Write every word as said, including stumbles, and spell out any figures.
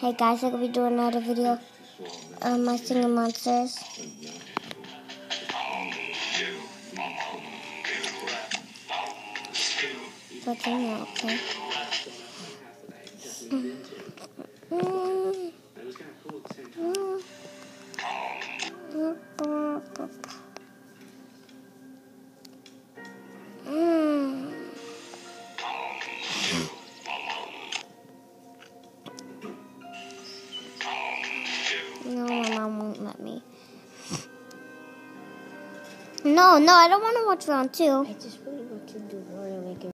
Hey guys, I'm gonna be doing another video of my singing monsters. What's in there, okay? Mm. Mm. Mm. No, my mom won't let me. No, no, I don't want to watch round two. I just really want to do